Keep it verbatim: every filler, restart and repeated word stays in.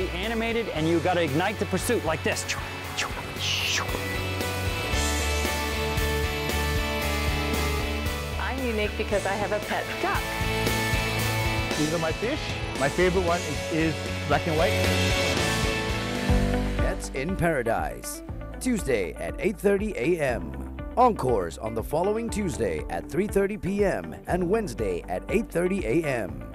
be animated, and you got to ignite the pursuit like this. I'm unique because I have a pet duck. These are my fish. My favorite one is, is black and white. Pets in Paradise, Tuesday at eight thirty a m Encores on the following Tuesday at three thirty p m and Wednesday at eight thirty a m